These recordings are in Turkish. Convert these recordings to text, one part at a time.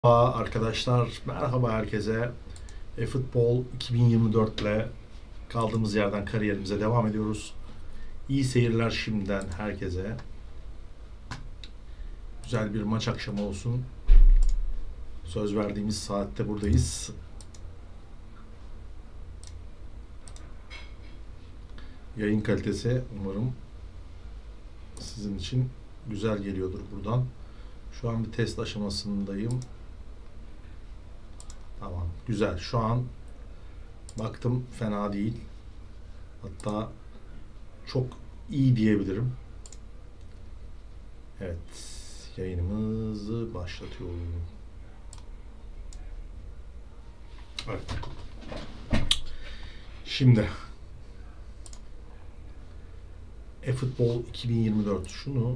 Arkadaşlar, merhaba herkese. Futbol 2024 ile kaldığımız yerden kariyerimize devam ediyoruz. İyi seyirler şimdiden herkese. Güzel bir maç akşamı olsun. Söz verdiğimiz saatte buradayız. Yayın kalitesi umarım sizin için güzel geliyordur buradan. Şu an bir test aşamasındayım. Tamam, güzel. Şu an baktım, fena değil. Hatta çok iyi diyebilirim. Evet, yayınımızı başlatıyorum. Evet. Şimdi eFootball 2024 şunu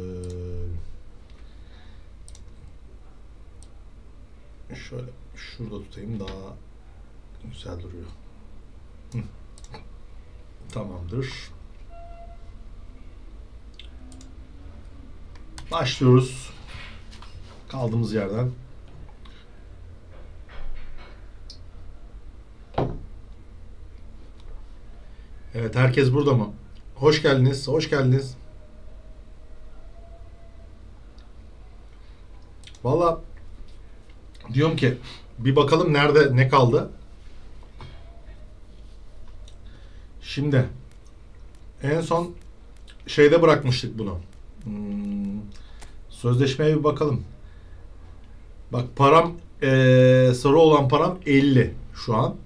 şöyle şurada tutayım, daha güzel duruyor. Tamamdır. Başlıyoruz. Kaldığımız yerden. Evet, herkes burada mı? Hoş geldiniz. Hoş geldiniz. Vallahi diyorum ki bir bakalım nerede ne kaldı. Şimdi en son şeyde bırakmıştık bunu. Sözleşmeye bir bakalım. Bak, param sarı olan param 50 şu an.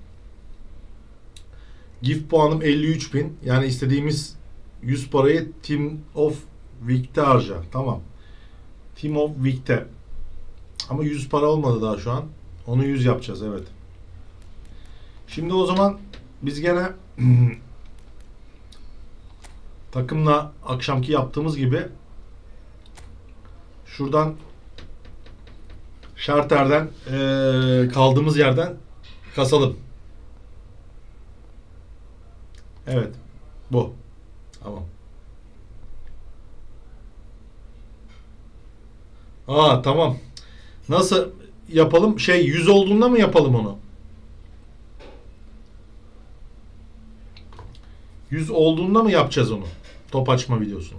Gift puanım 53.000. Yani istediğimiz 100 parayı Team of Week'te harca. Tamam. Team of Week'te. Ama 100 para olmadı daha şu an. Onu 100 yapacağız, evet. Şimdi o zaman biz gene takımla akşamki yaptığımız gibi şuradan şarterden kaldığımız yerden kasalım. Evet. Bu. Tamam. Tamam. Nasıl yapalım? 100 olduğunda mı yapalım onu? 100 olduğunda mı yapacağız onu? Top açma videosunu.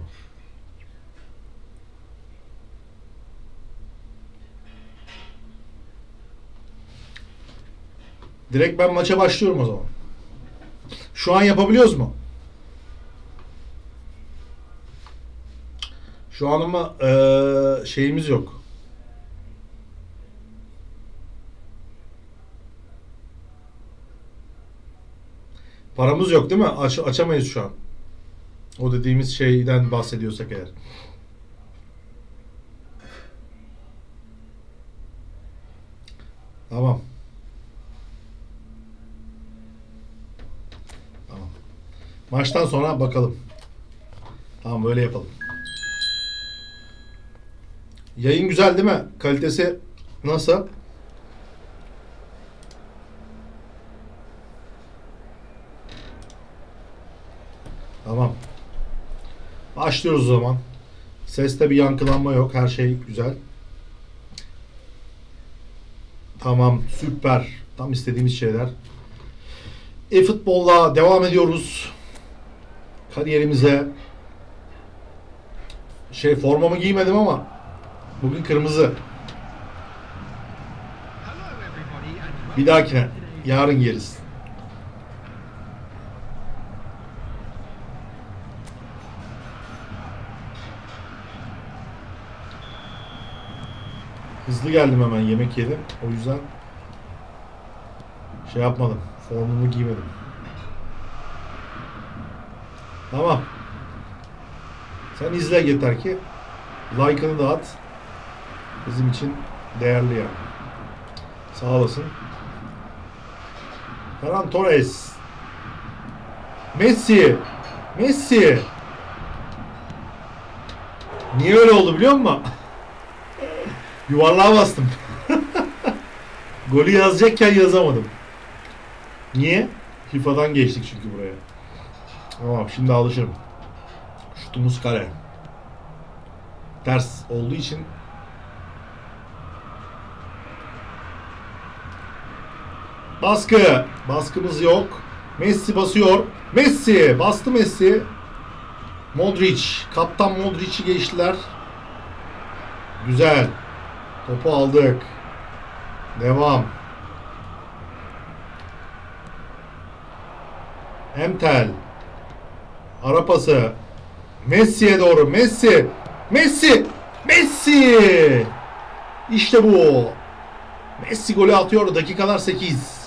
Direkt ben maça başlıyorum o zaman. Şu an yapabiliyoruz mu? Şu an ama şeyimiz yok. Paramız yok değil mi? Açamayız şu an. O dediğimiz şeyden bahsediyorsak eğer. Tamam. Tamam. Maçtan sonra bakalım. Tamam, böyle yapalım. Yayın güzel değil mi? Kalitesi nasıl? Tamam. Başlıyoruz o zaman. Seste bir yankılanma yok. Her şey güzel. Tamam. Süper. Tam istediğimiz şeyler. eFootball'la devam ediyoruz. Kariyerimize. Formamı giymedim ama bugün kırmızı. Bir dahakine. Yarın giyeriz. Hızlı geldim, hemen yemek yedim. O yüzden yapmadım. Formumu giymedim. Tamam. Sen izle yeter ki. Like'ını da at. Bizim için değerli yani. Sağ olasın. Ferran Torres. Messi. Messi. Niye öyle oldu biliyor musun? Yuvarlığa bastım. Golü yazacakken yazamadım. Niye? FIFA'dan geçtik çünkü buraya. Tamam, şimdi alışırım. Şutumuz kare. Ters olduğu için Baskı. Baskımız yok. Messi basıyor. Messi. Bastı Messi. Modric. Kaptan Modric'i geçtiler. Güzel. Topu aldık. Devam. Emtel. Ara pası. Messi'ye doğru. Messi. Messi. Messi. İşte bu. Messi golü atıyor. Dakikalar 8.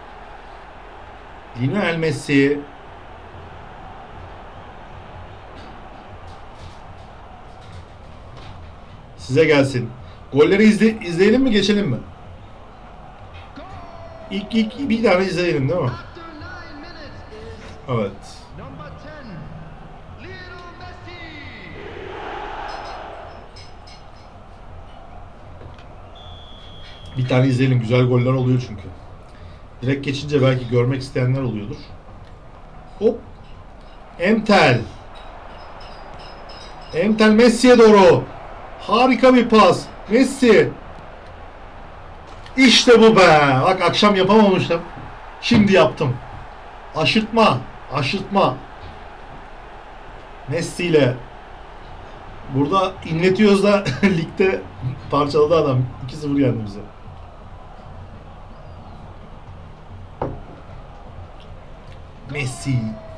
Lionel Messi. Size gelsin. Golleri izleyelim mi, geçelim mi? İlk bir tane izleyelim değil mi? Evet. Bir tane izleyelim. Güzel goller oluyor çünkü. Direkt geçince belki görmek isteyenler oluyordur. Hop. Emtel. Emtel Messi'ye doğru. Harika bir pas. Messi. İşte bu be. Bak akşam yapamamıştım. Şimdi yaptım. Aşırtma. Aşırtma. Messi ile. Burada inletiyoruz da ligde parçaladı adam. 2-0 yendi bize. Messi.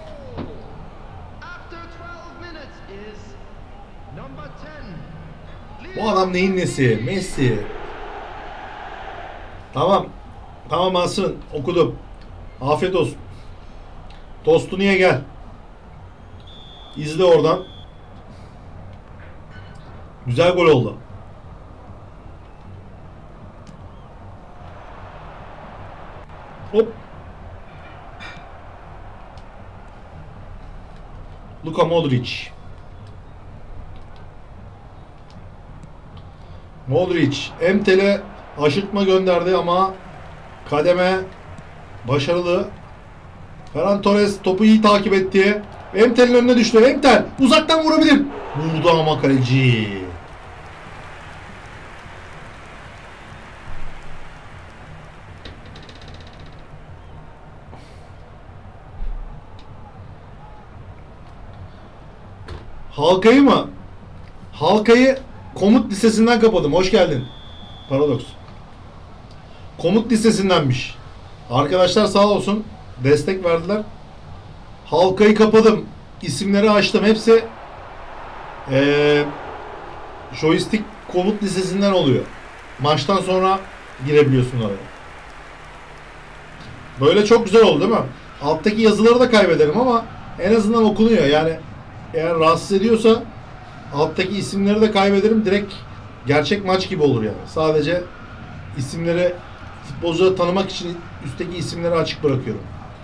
Bu adam neyin nesi? Messi. Tamam. Tamam Asrın. Okudum. Afiyet olsun. Tostunu ye gel. İzle oradan. Güzel gol oldu. Hop. Luka Modric. Modric. Emtel'e aşırtma gönderdi ama kademe başarılı. Ferran Torres topu iyi takip etti. Emtel'in önüne düştü. Emtel uzaktan vurabilir. Vurdu ama kaleci. Halkayı mı? Halkayı komut listesinden kapadım. Hoş geldin. Paradoks. Komut listesindenmiş. Arkadaşlar sağ olsun. Destek verdiler. Halkayı kapadım. İsimleri açtım. Hepsi joystick komut listesinden oluyor. Maçtan sonra girebiliyorsun oraya. Böyle çok güzel oldu değil mi? Alttaki yazıları da kaybederim ama en azından okunuyor. Yani eğer rahatsız ediyorsa alttaki isimleri de kaybederim. Direkt gerçek maç gibi olur yani. Sadece isimleri futbolcuları tanımak için üstteki isimleri açık bırakıyorum.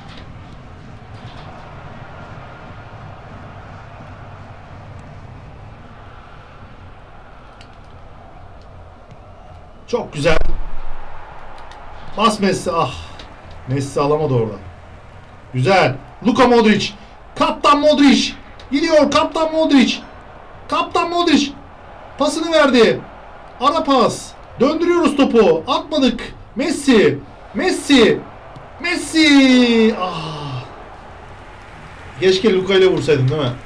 Çok güzel. Bas Messi. Ah. Messi alamadı orada. Güzel. Luka Modric. Kaptan Modric. Gidiyor Kaptan Modric. Kaptan Modric. Pasını verdi. Ara pas. Döndürüyoruz topu. Atmadık. Messi. Messi. Messi. Ah. Keşke Luka ile vursaydım değil mi?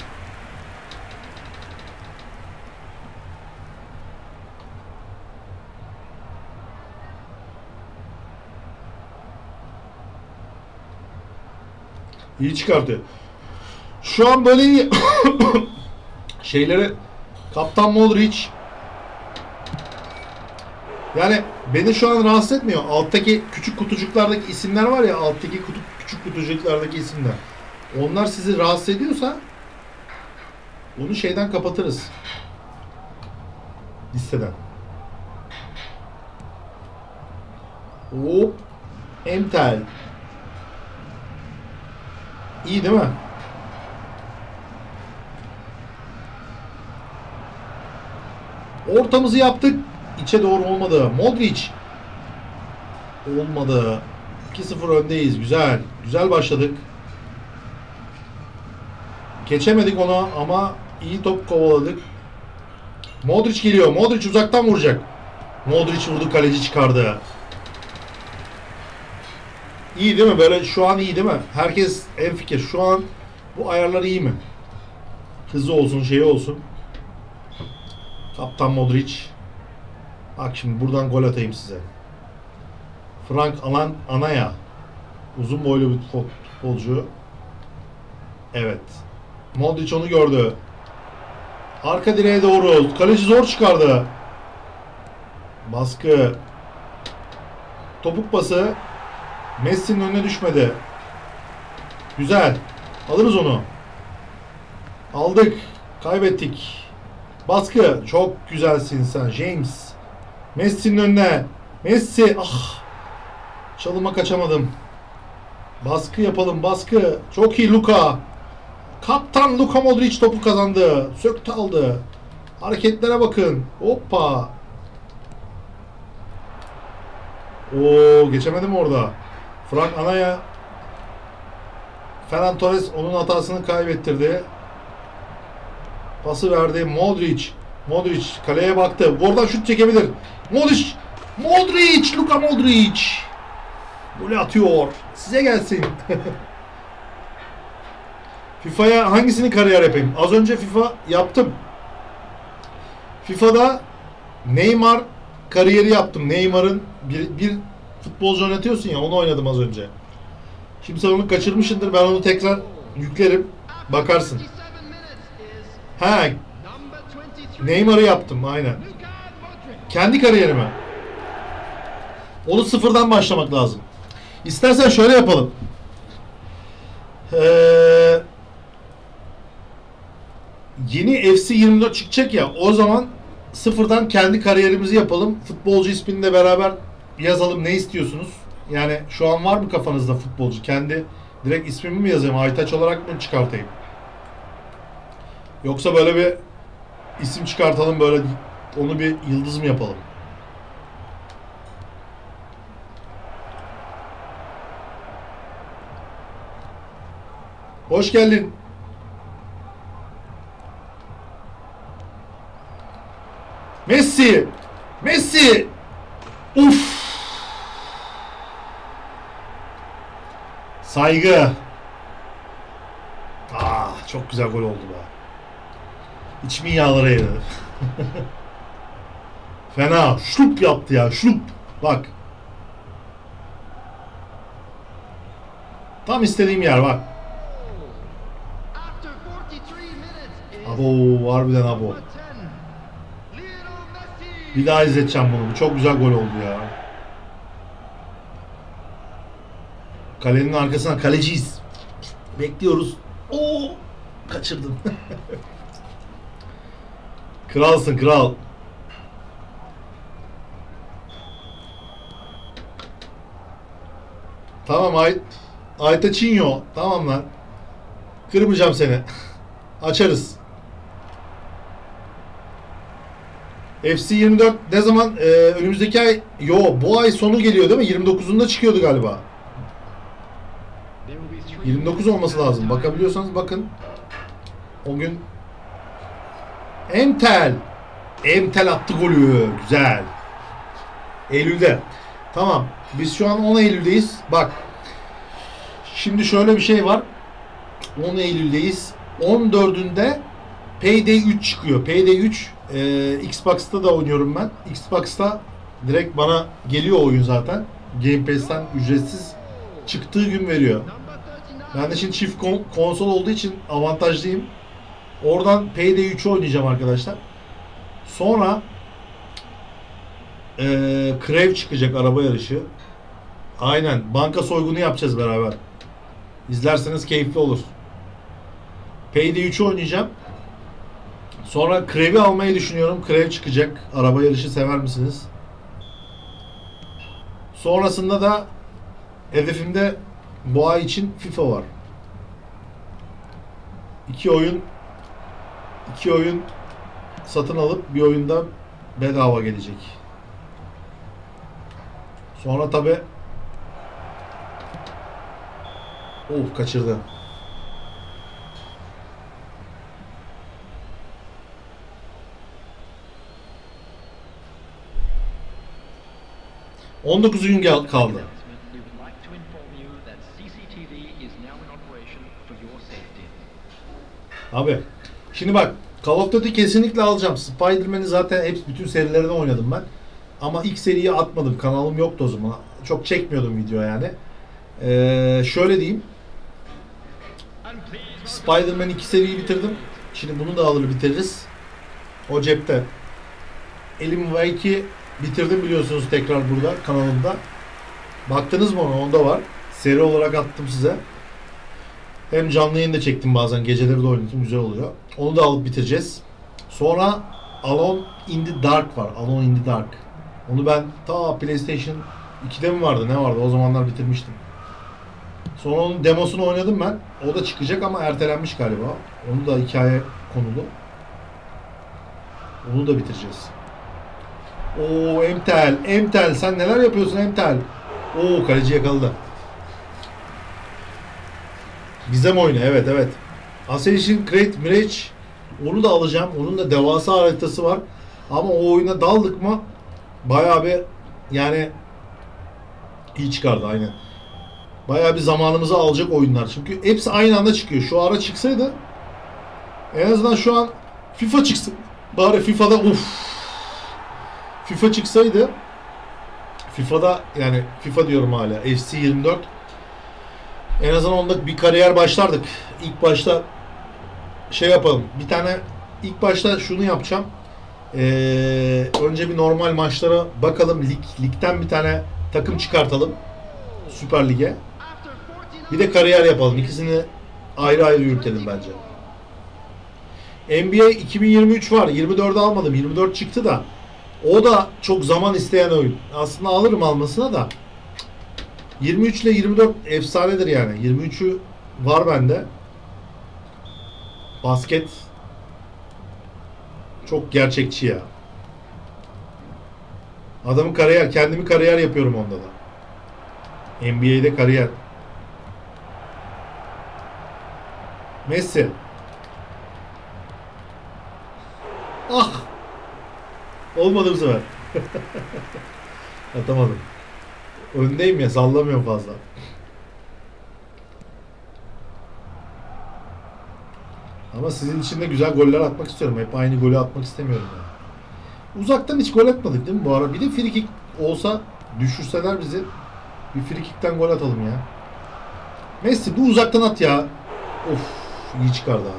İyi çıkartıyor. Şu an böyle iyi şeyleri Kaptan Modric yani beni şu an rahatsız etmiyor. Alttaki küçük kutucuklardaki isimler var ya, alttaki küçük kutucuklardaki isimler. Onlar sizi rahatsız ediyorsa onu şeyden kapatırız. Listeden. Hop. Emtel. İyi değil mi? Ortamızı yaptık. İçe doğru olmadı. Modric. Olmadı. 2-0 öndeyiz. Güzel. Güzel başladık. Geçemedik ona ama iyi top kovaladık. Modric geliyor. Modric uzaktan vuracak. Modric vurdu, kaleci çıkardı. İyi değil mi? Böyle şu an iyi değil mi? Herkes en fikir. Şu an bu ayarlar iyi mi? Hızı olsun, şeyi olsun. Kaptan Modric. Bak şimdi buradan gol atayım size. Frank Anaya. Uzun boylu bir futbolcu. Evet. Modric onu gördü. Arka direğe doğru. Kaleci zor çıkardı. Baskı. Topuk pası. Messi'nin önüne düşmedi. Güzel. Alırız onu. Aldık. Kaybettik. Baskı. Çok güzelsin sen James. Messi'nin önüne. Messi. Ah. Çalıma kaçamadım. Baskı yapalım. Baskı. Çok iyi Luka. Kaptan Luka Modric topu kazandı. Söktü aldı. Hareketlere bakın. Hoppa. Oo, geçemedim orada. Frank Anaya. Ferran Torres onun hatasını kaybettirdi. Pası verdi. Modric. Modric kaleye baktı. Oradan şut çekebilir. Modric. Modric. Luka Modric. Golü atıyor. Size gelsin. FIFA'ya hangisini kariyer yapayım? Az önce FIFA yaptım. FIFA'da Neymar kariyeri yaptım. Neymar'ın bir futbolcu oynatıyorsun ya, onu oynadım az önce. Şimdi sen onu kaçırmışsındır. Ben onu tekrar yüklerim. Bakarsın. Ha, Neymar'ı yaptım aynen. Kendi kariyerime. Onu sıfırdan başlamak lazım. İstersen şöyle yapalım. Yeni FC 24 çıkacak ya, o zaman sıfırdan kendi kariyerimizi yapalım. Futbolcu ismini de beraber yazalım. Ne istiyorsunuz? Yani şu an var mı kafanızda futbolcu? Kendi direkt ismimi mi yazayım? Aytaç olarak mı çıkartayım? Yoksa böyle bir isim çıkartalım, böyle onu bir yıldız mı yapalım? Hoş geldin. Messi. Messi. Uf. Saygı. Ah, çok güzel gol oldu be. İçimin yağları eridi. Fena. Şlup yaptı ya. Şlup. Bak. Tam istediğim yer bak. Abo, harbiden abo. Bir daha izleteceğim bunu. Bu çok güzel gol oldu ya. Kalenin arkasına kaleciyiz. Bekliyoruz. Oo, kaçırdım. Kralsın kral. Tamam Aytaçinho. Tamam lan. Kırmayacağım seni. Açarız. FC 24 ne zaman? Önümüzdeki ay, bu ay sonu geliyor değil mi? 29'unda çıkıyordu galiba. 29 olması lazım. Bakabiliyorsanız bakın. O gün Emtel attı golü. Güzel. Eylül'de. Tamam. Biz şu an 10 Eylül'deyiz. Bak. Şimdi şöyle bir şey var. 10 Eylül'deyiz. 14'ünde Payday 3 çıkıyor. Payday 3 Xbox'ta da oynuyorum ben. Xbox'ta direkt bana geliyor oyun zaten. Game Pass'ten ücretsiz çıktığı gün veriyor. Ben de şimdi çift konsol olduğu için avantajlıyım. Oradan Payday 3'ü oynayacağım arkadaşlar. Sonra Crave çıkacak, araba yarışı. Aynen. Banka soygunu yapacağız beraber. İzlerseniz keyifli olur. Payday 3'ü oynayacağım. Sonra Crave'i almayı düşünüyorum. Crave çıkacak. Araba yarışı sever misiniz? Sonrasında da hedefimde bu ay için FIFA var. İki oyun satın alıp bir oyunda bedava gelecek. Sonra tabi kaçırdı. ...19 gün kaldı. Abi şimdi bak, Call of Duty kesinlikle alacağım. Spider-Man'i zaten bütün serilerden oynadım ben. Ama ilk seriyi atmadım. Kanalım yoktu o zaman. Çok çekmiyordum video yani. Şöyle diyeyim. Spider-Man 2 seriyi bitirdim. Şimdi bunu da alır bitiririz. O cepte. Alan Wake'i bitirdim biliyorsunuz, tekrar burada kanalımda. Baktınız mı ona? Onda var. Seri olarak attım size. Hem canlı yayın da çektim bazen. Geceleri de oynadım. Güzel oluyor. Onu da alıp bitireceğiz. Sonra Alone in the Dark var. Alone in the Dark. Onu ben ta PlayStation 2'de mi vardı? Ne vardı? O zamanlar bitirmiştim. Sonra onun demosunu oynadım ben. O da çıkacak ama ertelenmiş galiba. Onu da hikaye konulu. Onu da bitireceğiz. Oo Emtel. Emtel sen neler yapıyorsun Emtel? Oo kaleci yakaladı. Gizem oyunu, evet evet. Assassin's Creed Mirage, onu da alacağım. Onun da devasa haritası var. Ama o oyuna daldık mı bayağı bir yani iyi çıkardı aynen. Bayağı bir zamanımızı alacak oyunlar. Çünkü hepsi aynı anda çıkıyor. Şu ara çıksaydı en azından şu an FIFA çıksın. Bari FIFA'da FIFA çıksaydı, FIFA'da yani FIFA diyorum hala, FC 24, en azından onda bir kariyer başlardık. İlk başta şey yapalım. Bir tane ilk başta şunu yapacağım. Önce bir normal maçlara bakalım. Ligden bir tane takım çıkartalım. Süper Lig'e. Bir de kariyer yapalım. İkisini ayrı ayrı yürütelim bence. NBA 2023 var. 24'ü almadım. 24 çıktı da. O da çok zaman isteyen oyun. Aslında alırım almasına da. 23 ile 24 efsanedir yani. 23'ü var bende. Basket çok gerçekçi ya. Adamın kariyer, kendimi kariyer yapıyorum onda da. NBA'de kariyer. Messi. Ah! Olmadı bu sefer. Atamadım. Öndeyim ya, sallamıyorum fazla. Ama sizin için de güzel goller atmak istiyorum. Hep aynı golü atmak istemiyorum yani. Uzaktan hiç gol atmadık değil mi bu ara? Bir de free kick olsa, düşürseler bizi, bir free kick'ten gol atalım ya. Messi bu uzaktan at ya. Of, iyi çıkardı ha.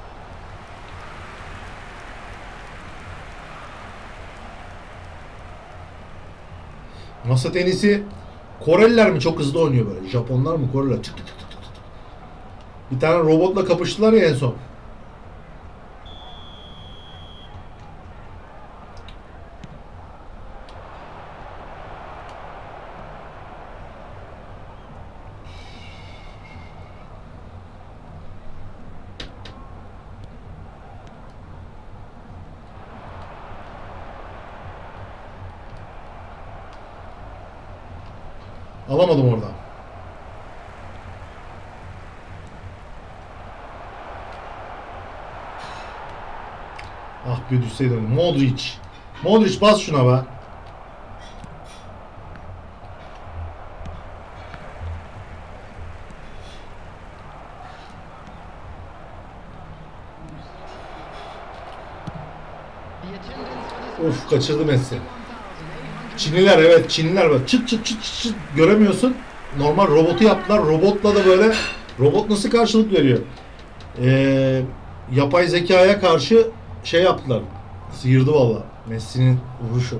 Masa tenisi Koreliler mi çok hızlı oynuyor böyle? Japonlar mı, Koreliler? Tık tık tık tık tık. Bir tane robotla kapıştılar ya en son. Alamadım oradan. Ah bir düşseydim. Modric. Modric bas şuna be. Of kaçırdı Messi. Çinliler, evet Çinliler var. Çıt çıt çıt çıt çıt göremiyorsun. Normal robotu yaptılar. Robotla da böyle, robot nasıl karşılık veriyor? Yapay zekaya karşı şey yaptılar. Sıyırdı valla. Messi'nin vuruşu.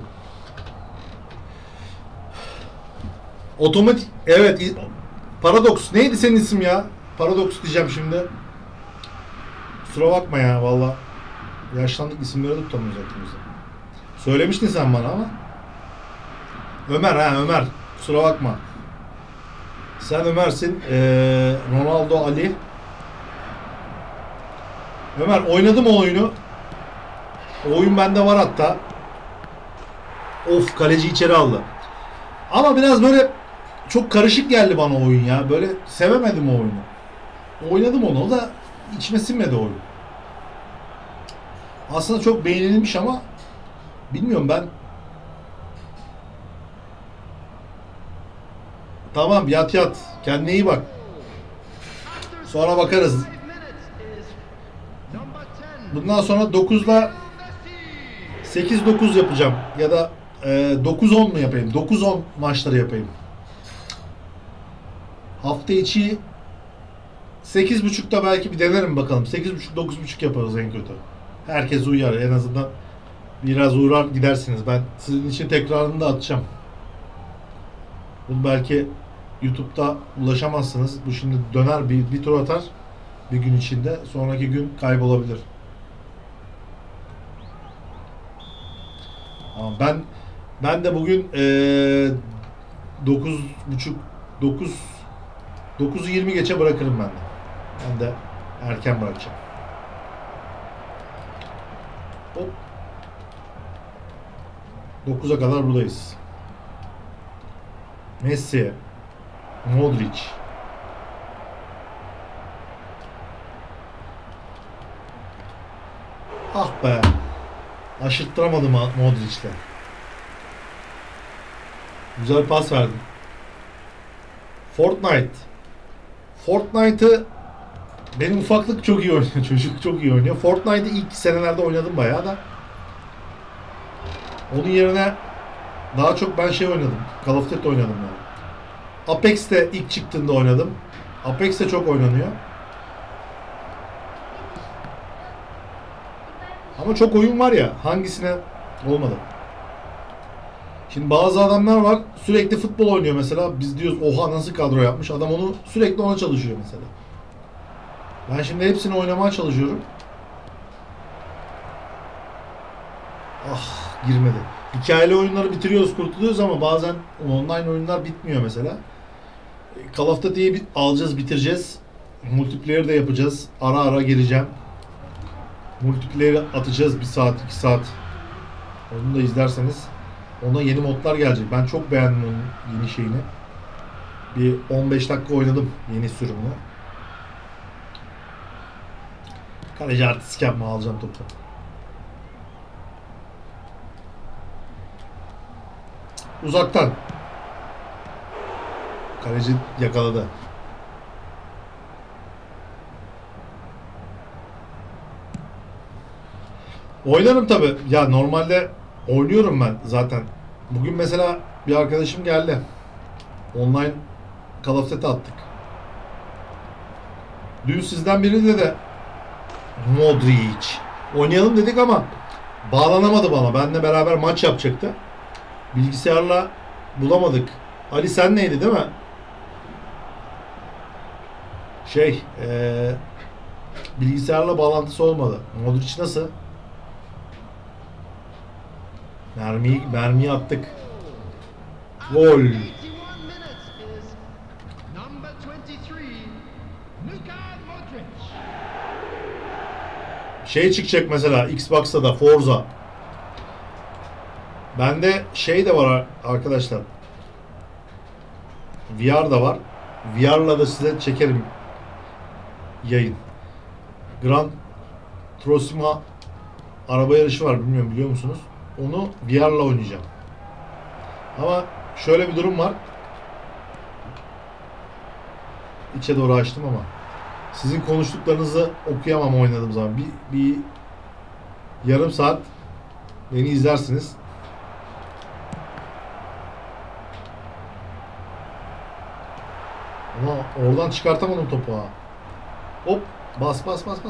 Otomatik, evet. Paradox. Neydi senin isim ya? Paradox diyeceğim şimdi. Kusura bakma ya valla. Yaşlandık, isimleri de tutamıyoruz aklımızda. Söylemiştin sen bana ama. Ömer ha, Ömer. Kusura bakma. Sen Ömer'sin. Ronaldo Ali. Ömer oynadım o oyunu. O oyun bende var hatta. Of, kaleci içeri aldı. Ama biraz böyle çok karışık geldi bana o oyun ya. Böyle sevemedim o oyunu. Oynadım onu. O da içime sinmedi o oyun. Aslında çok beğenilmiş ama bilmiyorum ben. Tamam, yat yat. Kendine iyi bak. Sonra bakarız. bundan sonra 9'la 8-9 yapacağım. Ya da 9-10 mu yapayım? 9-10 maçları yapayım. Hafta içi 8.30'da belki bir denerim bakalım. 8.30-9.30 yaparız en kötü. Herkes uyar. En azından biraz uğrar gidersiniz. Ben sizin için tekrarını da atacağım. Bunu belki YouTube'da ulaşamazsınız. Bu şimdi döner bir tur atar bir gün içinde. Sonraki gün kaybolabilir. Ama ben de bugün 9.30 9'u 20 geçe bırakırım ben de. Ben de erken bırakacağım. Hop. 9'a kadar buradayız. Messi, Modric. Ah be. Aşırttıramadım Modric'le. Güzel pas verdim. Fortnite'ı benim ufaklık çok iyi oynuyor. Çocuk çok iyi oynuyor. Fortnite'ı ilk senelerde oynadım bayağı da. Onun yerine daha çok ben şey oynadım. Call of Duty oynadım yani. Apex'te ilk çıktığında oynadım. Apex'te çok oynanıyor. Ama çok oyun var ya. Hangisine olmadı. Şimdi bazı adamlar var sürekli futbol oynuyor mesela. Biz diyoruz oha nasıl kadro yapmış. Adam onu sürekli ona çalışıyor mesela. Ben şimdi hepsini oynamaya çalışıyorum. Ah girmedi. Hikayeli oyunları bitiriyoruz, kurtuluyoruz ama bazen online oyunlar bitmiyor mesela. Call of Duty'yi alacağız, bitireceğiz. Multiplayer de yapacağız. Ara ara geleceğim. Multiplayer atacağız 1 saat, 2 saat. Onu da izlerseniz. Ona yeni modlar gelecek. Ben çok beğendim onun yeni şeyini. Bir 15 dakika oynadım yeni sürümünü. Kaleci artistik yapma, alacağım topu. Uzaktan. Kaleci yakaladı. Oynarım tabi. Ya normalde oynuyorum ben zaten. Bugün mesela bir arkadaşım geldi. Online Call of Duty attık. Dün sizden biriyle de Modric oynayalım dedik ama bağlanamadı bana. Benle beraber maç yapacaktı. Bilgisayarla bulamadık. Ali sen neydi değil mi? Bilgisayarla bağlantısı olmadı. Modric nasıl? Mermiyi attık. Gol. Çıkacak mesela Xbox'ta da Forza. Bende de var arkadaşlar. VR da var. VR'la da size çekerim yayın. Gran Turismo araba yarışı var. Bilmiyorum biliyor musunuz? Onu VR'la oynayacağım. Ama şöyle bir durum var. İçe doğru açtım ama sizin konuştuklarınızı okuyamam oynadığım zaman. Bir yarım saat beni izlersiniz. Ama oradan çıkartamadım topu ha. Hop bas.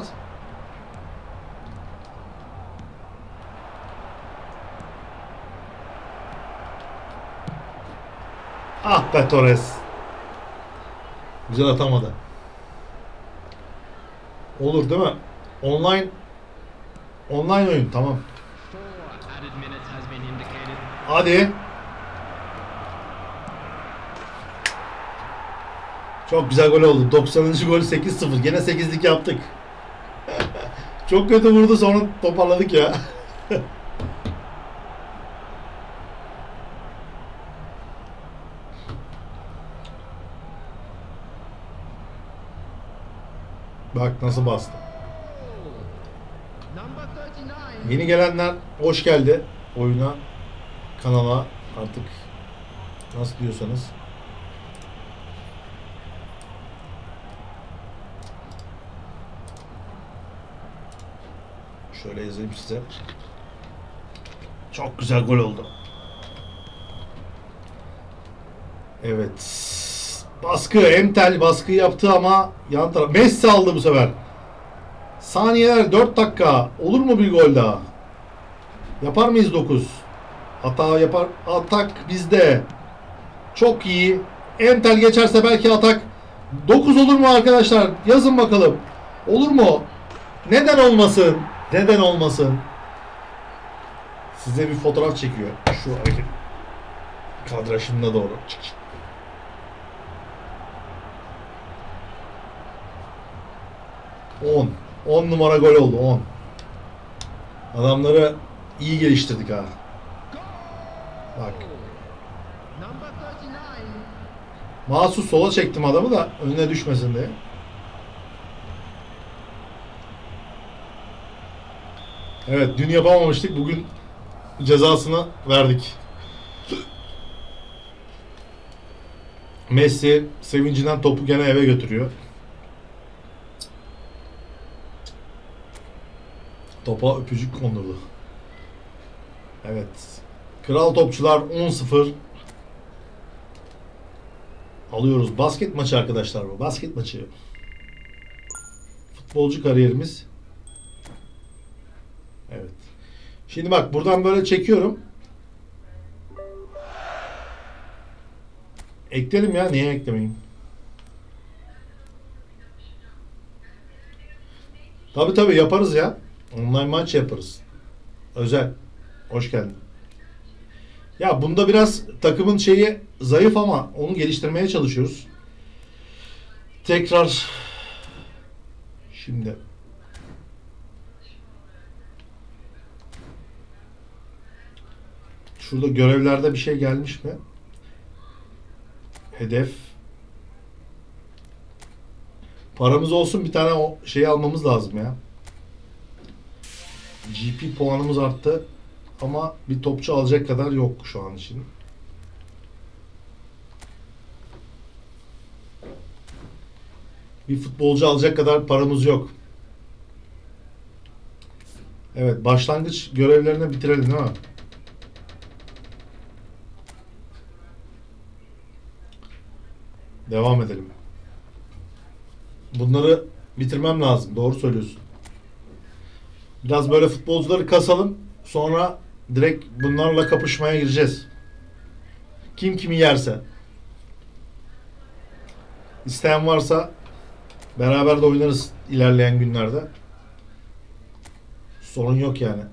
Ah be Torres. Güzel atamadı. Olur değil mi? Online oyun tamam. Hadi. Çok güzel gol oldu. 90. gol 8-0. Gene 8'lik yaptık. Çok kötü vurdu sonra toparladık ya. Bak nasıl bastı. Yeni gelenler hoş geldi oyuna, kanala artık nasıl diyorsanız. Şöyle yazayım size. Çok güzel gol oldu. Evet. Baskı. Emtel baskı yaptı ama yan taraf. Messi aldı bu sefer. Saniyeler 4 dakika. Olur mu bir gol daha? Yapar mıyız 9? Hata yapar. Atak bizde. Çok iyi. Emtel geçerse belki atak. 9 olur mu arkadaşlar? Yazın bakalım. Olur mu? Neden olmasın? Neden olmasın? Size bir fotoğraf çekiyor. Şu hareket. Kadrajına doğru. 10. 10 numara gol oldu. 10. Adamları iyi geliştirdik ha. Bak. Mahsus sola çektim adamı da önüne düşmesin diye. Evet, dün yapamamıştık. Bugün cezasını verdik. Messi sevincinden topu gene eve götürüyor. Topa öpücük kondurdu. Evet. Kral topçular 10-0. Alıyoruz. Basket maçı arkadaşlar bu. Basket maçı. Futbolcu kariyerimiz. Evet. Şimdi bak buradan böyle çekiyorum. Eklerim ya. Niye eklemeyeyim? Tabii yaparız ya. Online maç yaparız. Özel. Hoş geldin. Ya bunda biraz takımın şeyi zayıf ama onu geliştirmeye çalışıyoruz. Tekrar şimdi şurada görevlerde bir şey gelmiş mi? Hedef. Paramız olsun, bir tane o şeyi almamız lazım ya. GP puanımız arttı ama bir topçu alacak kadar yok şu an için. Bir futbolcu alacak kadar paramız yok. Evet, başlangıç görevlerini bitirelim değil mi? Devam edelim. Bunları bitirmem lazım. Doğru söylüyorsun. Biraz böyle futbolcuları kasalım. Sonra direkt bunlarla kapışmaya gireceğiz. Kim kimi yerse. İsteyen varsa beraber de oynarız ilerleyen günlerde. Sorun yok yani.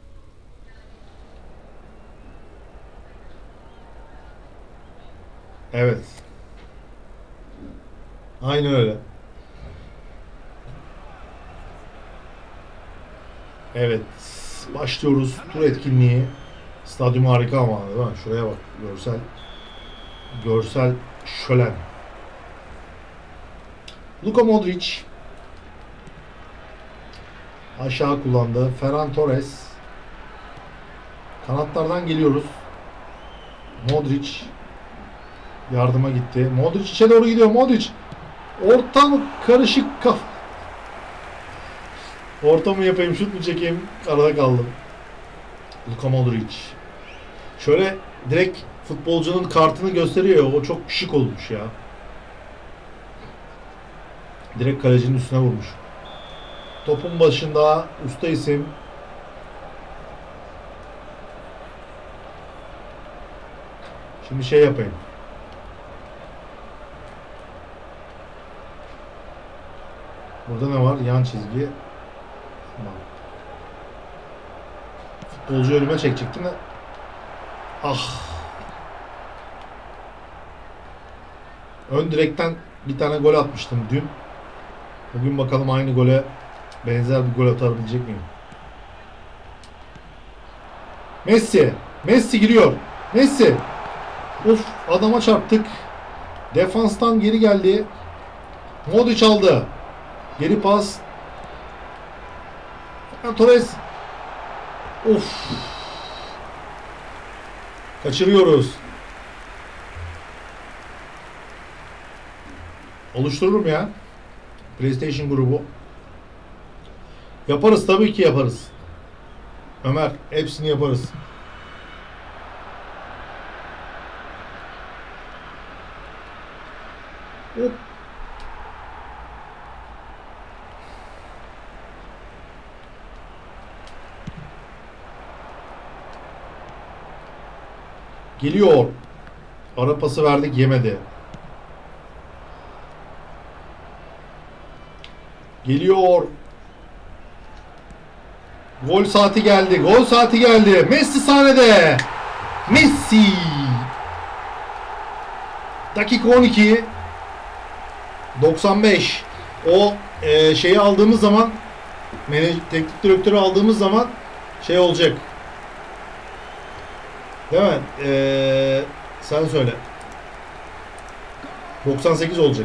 Evet. Aynen öyle. Evet. Başlıyoruz. Tur etkinliği. Stadyum harika ama değil mi? Şuraya bak. Görsel şölen. Luka Modric aşağı kullandı. Ferran Torres. Kanatlardan geliyoruz. Modric yardıma gitti. Modric içe doğru gidiyor. Modric. Orta mı? Karışık kaf. Orta mı yapayım? Şut mu çekeyim? Arada kaldım. Luka Modric. Şöyle direkt futbolcunun kartını gösteriyor. O çok şık olmuş ya. Direkt kalecinin üstüne vurmuş. Topun başında usta isim. Şimdi şey yapayım. Burada ne var? Yan çizgi. Tamam. Futbolcu önüme çekecektim de. Ah. Ön direkten bir tane gol atmıştım dün. Bugün bakalım aynı gole benzer bir gol atabilecek miyim? Messi. Messi giriyor. Messi. Of, adama çarptık. Defanstan geri geldi. Modric aldı. Geri pas. Torres. Of. Kaçırıyoruz. Oluştururum ya. PlayStation grubu. Yaparız, tabii ki yaparız. Ömer, hepsini yaparız. Hop. Geliyor. Ara pası verdik, yemedi. Geliyor. Gol saati geldi. Gol saati geldi. Messi sahnede. Messi. Dakika 12. 95. O şeyi aldığımız zaman, teknik direktörü aldığımız zaman şey olacak. Değil mi? Sen söyle. 98 olacak.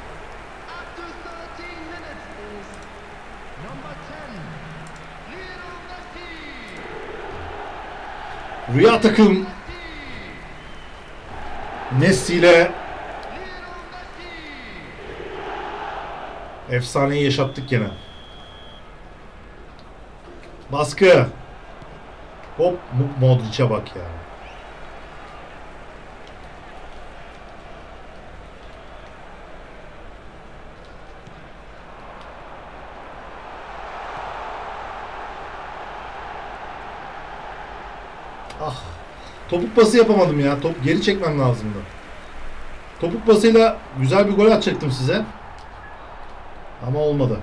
Rüya takım Messi ile efsaneyi yaşattık gene. Baskı. Hop, Modric'e bak ya. Ah. Topuk pası yapamadım ya. Top geri çekmem lazımdı. Topuk pasıyla güzel bir gol atacaktım size. Ama olmadı.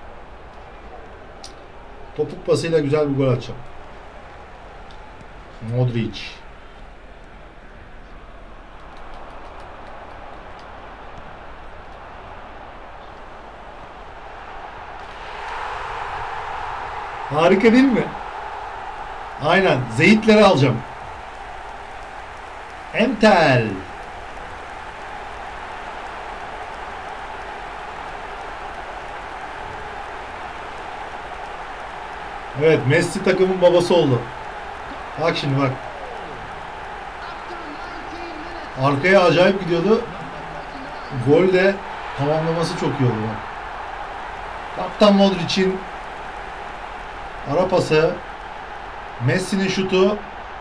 Topuk pasıyla güzel bir gol atacağım. Modric. Harika değil mi? Aynen. Zeyitleri alacağım. Entel. Evet, Messi takımın babası oldu. Bak şimdi bak. Arkaya acayip gidiyordu. Gol de tamamlaması çok iyi oldu bak. Kaptan Modric'in ara pası. Messi'nin şutu.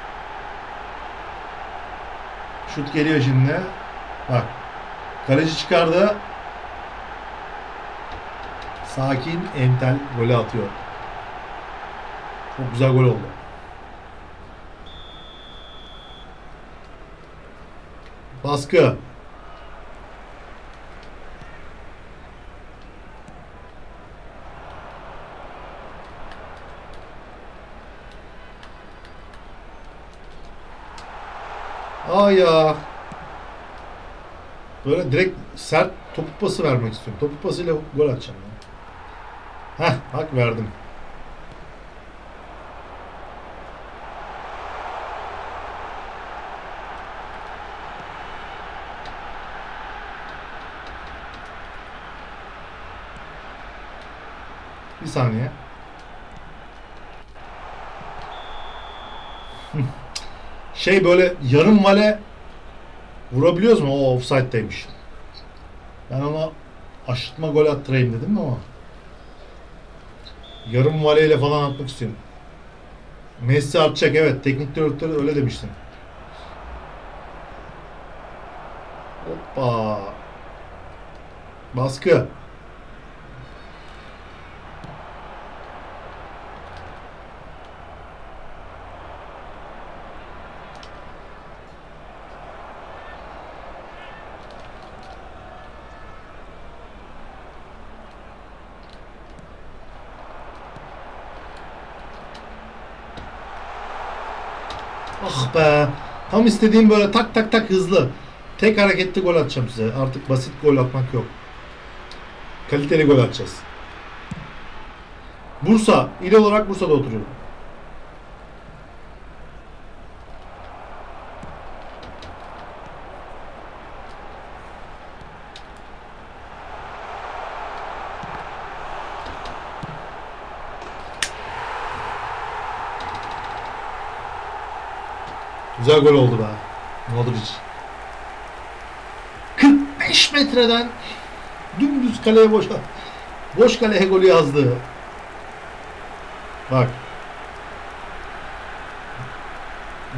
Şut geliyor şimdi. Bak. Kaleci çıkardı. Sakin Entel golü atıyor. Çok güzel gol oldu. Baskı. Aa ya. Böyle direkt sert topuk pası vermek istiyorum. Topuk pasıyla gol atacağım. Heh, bak verdim. Bir saniye. Şey böyle yarım vale vurabiliyoruz mu? O offside'deymiş. Ben ona aşırtma gol attırayım dedim ama yarım valeyle falan atmak istiyorum. Messi atacak, evet. Teknik direktör öyle demiştin. Hoppa. Baskı. Ah be. Tam istediğim böyle tak tak tak hızlı. Tek hareketli gol atacağım size. Artık basit gol atmak yok. Kaliteli gol atacağız. Bursa. İl olarak Bursa'da oturuyorum. Güzel gol oldu be. Modric. 45 metreden dümdüz kaleye boş kaleye golü yazdı. Bak.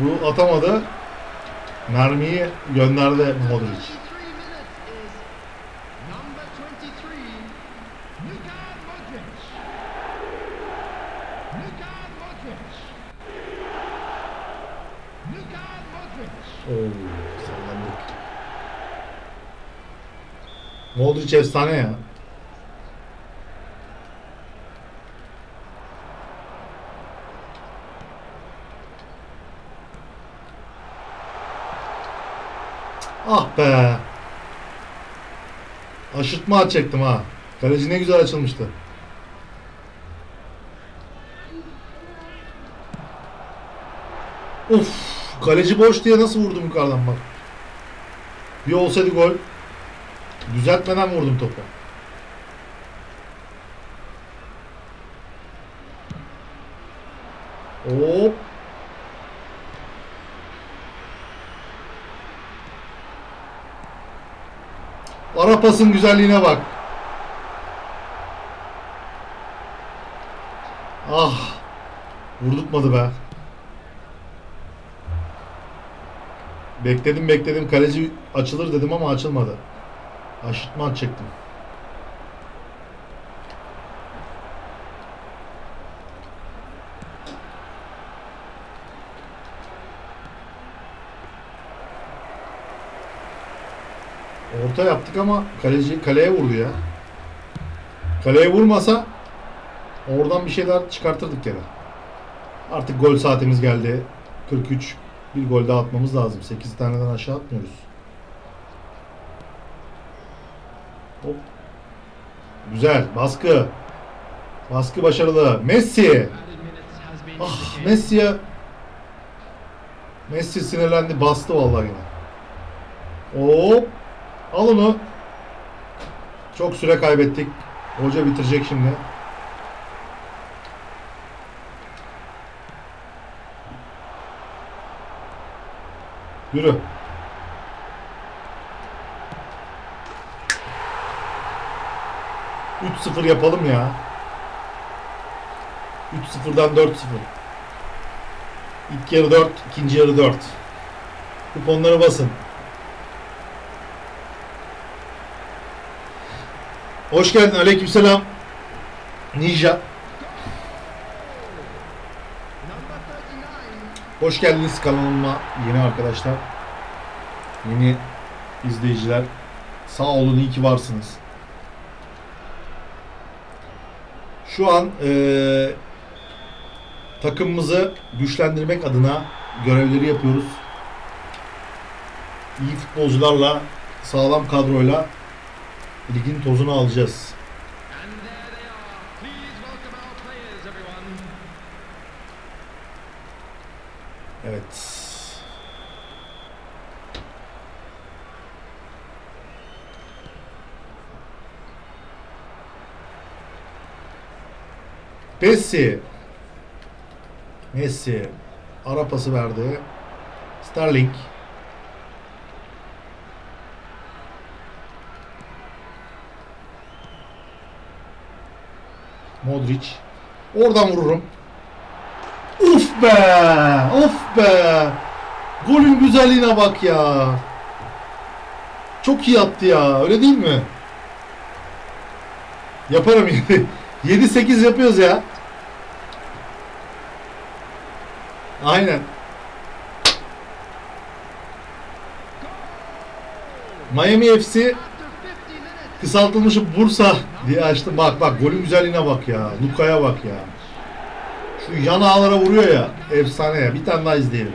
Bu atamadı. Mermiyi gönderdi Modric. Oo, sallandık. Modric efsane ya. Ah be. Aşırtma atacaktım ha. Kaleci ne güzel açılmıştı. Of. Kaleci boş diye nasıl vurdum yukarıdan bak. Bir olsaydı gol. Düzeltmeden vurdum topu. Hop. Ara pasın güzelliğine bak. Ah. Vurdurtmadı be. Bekledim kaleci açılır dedim ama açılmadı. Aşırtma atacaktım. Orta yaptık ama kaleci kaleye vurdu ya. Kaleye vurmasa oradan bir şeyler çıkartırdık gene. Artık gol saatimiz geldi. 43. Bir gol daha atmamız lazım. 8 taneden aşağı atmıyoruz. Hop. Güzel. Baskı. Baskı başarılı. Messi. Ah, Messi sinirlendi. Bastı vallahi yine. Hop. Al onu. Çok süre kaybettik. Hoca bitirecek şimdi. Yürü. 3-0 yapalım ya. 3-0'dan 4-0. İlk yarı 4, ikinci yarı 4. Kuponları basın. Hoş geldin. Aleykümselam. Ninja. Hoş geldiniz kanalıma yeni arkadaşlar. Yeni izleyiciler. Sağ olun, iyi ki varsınız. Şu an takımımızı güçlendirmek adına görevleri yapıyoruz. İyi futbolcularla, sağlam kadroyla ligin tozunu alacağız. Evet. Messi ara pası verdi. Sterling. Modric. Oradan vururum. Uf be! Of be! Golün güzelliğine bak ya. Çok iyi attı ya. Öyle değil mi? Yaparım. 7-8 yapıyoruz ya. Aynen. Miami FC kısaltılmışı Bursa diye açtım. Bak golün güzelliğine bak ya. Luka'ya bak ya. Şu yan ağlara vuruyor ya. Efsane ya. Bir tane daha izleyelim.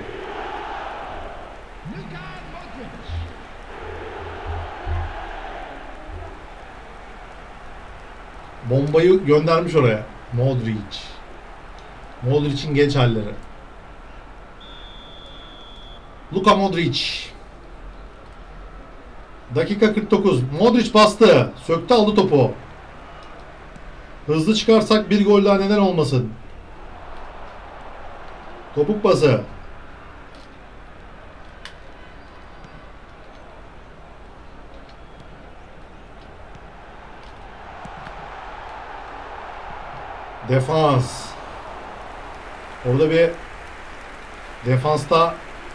Bombayı göndermiş oraya. Modric'in genç halleri. Luka Modric. Dakika 49. Modric bastı. Söktü, aldı topu. Hızlı çıkarsak bir gol daha neden olmasın. Topuk pası. Defans. Orada bir Defansta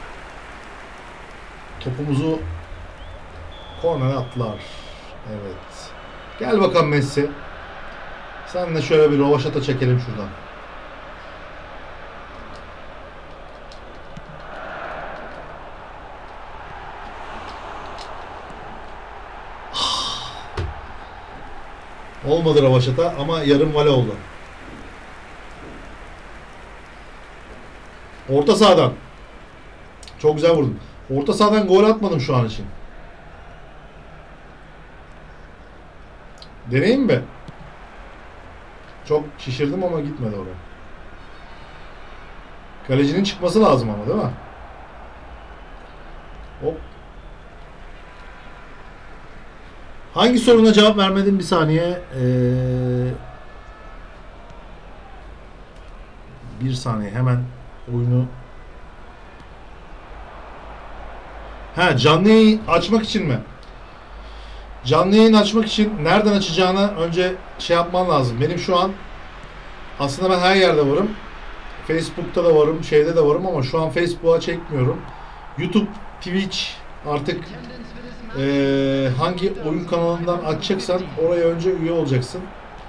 topumuzu kornere attılar. Evet. Gel bakalım Messi. Sen de şöyle bir rovaşata çekelim şuradan. Olmadı rovaşata ama yarım vale oldu. Orta sahadan. Çok güzel vurdum. Orta sahadan gol atmadım şu an için. Deneyim mi? Çok şişirdim ama gitmedi oraya. Kalecinin çıkması lazım ama değil mi? Hop. Hangi soruna cevap vermedim bir saniye. Bir saniye hemen oyunu. Canlı yayın açmak için mi? Canlı yayın açmak için nereden açacağını önce şey yapman lazım. Benim şu an aslında ben her yerde varım. Facebook'ta da varım, şeyde de varım ama şu an Facebook'a çekmiyorum. YouTube, Twitch artık hangi oyun kanalından açacaksan oraya önce üye olacaksın.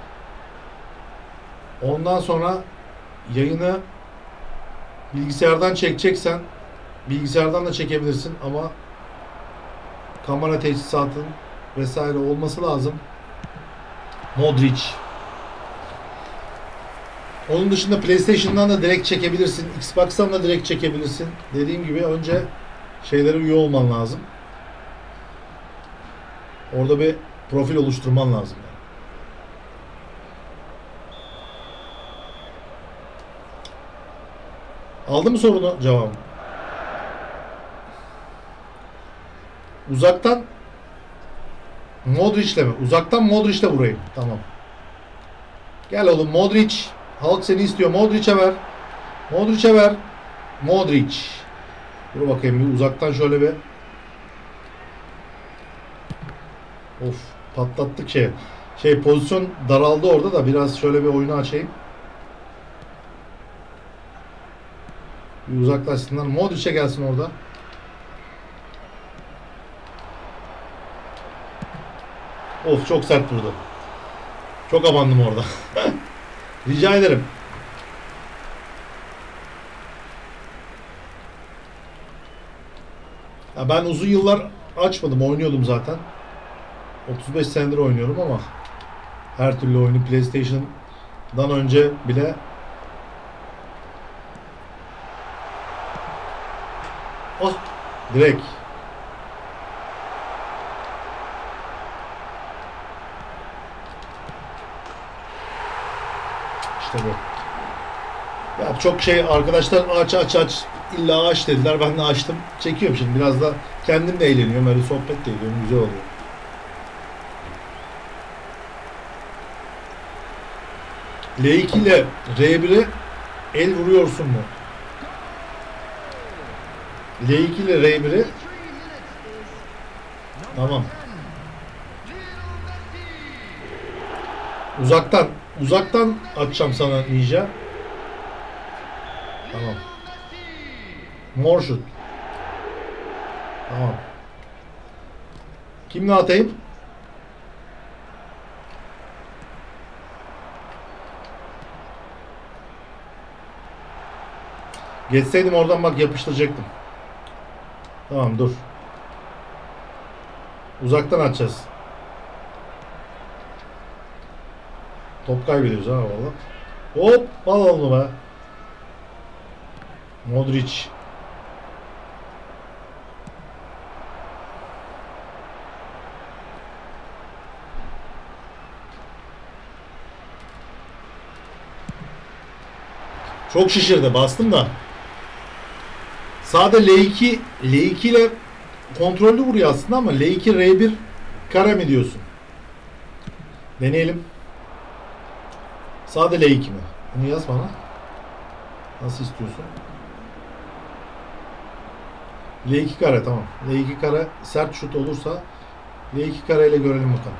Ondan sonra yayını bilgisayardan çekeceksen bilgisayardan da çekebilirsin ama kamera teçhizatın vesaire olması lazım. Modric. Onun dışında PlayStation'dan da direkt çekebilirsin. Xbox'tan da direkt çekebilirsin. Dediğim gibi önce şeylere üye olman lazım. Orada bir profil oluşturman lazım. Aldın mı sorunu cevabı? Uzaktan Modric'le mi? Uzaktan Modric'le vurayım. Tamam. Gel oğlum Modric. Halk seni istiyor. Modric'e ver. Modric'e ver. Modric. Dur bakayım bir uzaktan şöyle bir. Of patlattık şey. Pozisyon daraldı orada da biraz şöyle bir oyunu açayım. Bir uzaklaşsınlar. Modric'e gelsin orada. Of çok sert vurdu. Çok abandım orada. Rica ederim. Ya ben uzun yıllar açmadım. Oynuyordum zaten. 35 senedir oynuyorum ama her türlü oyunu PlayStation'dan önce bile direkt işte bu. Ya çok şey arkadaşlar aç illa aç dediler. Ben de açtım. Çekiyorum şimdi. Biraz da kendim de eğleniyorum. Öyle sohbet de ediyorum. Güzel oluyor. L2 ile R1'e el vuruyorsun mu? L2 ile R1'e tamam. Uzaktan atacağım sana ninja. Tamam. More shoot. Tamam. Kimle atayım? Geçseydim oradan bak yapıştıracaktım. Tamam dur. Uzaktan atacağız. Top kaybediyoruz ha valla. Hop al onu be. Modric. Çok şişirdi. Bastım da. Sağda L2 ile kontrollü vuruyor aslında ama L2 R1 kare mi diyorsun? Deneyelim. Sağda L2 mi? Bunu yaz bana. Nasıl istiyorsun? L2 kare tamam. L2 kare sert şut olursa L2 kare ile görelim bakalım.